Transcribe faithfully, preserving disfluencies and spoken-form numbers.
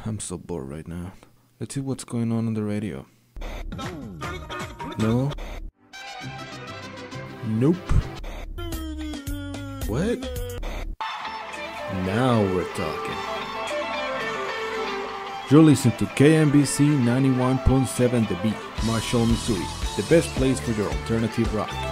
I'm so bored right now. Let's see what's going on on the radio. No? Nope. What? Now we're talking. You're listening to K M B C ninety-one point seven The Beat, Marshall, Missouri, the best place for your alternative rock.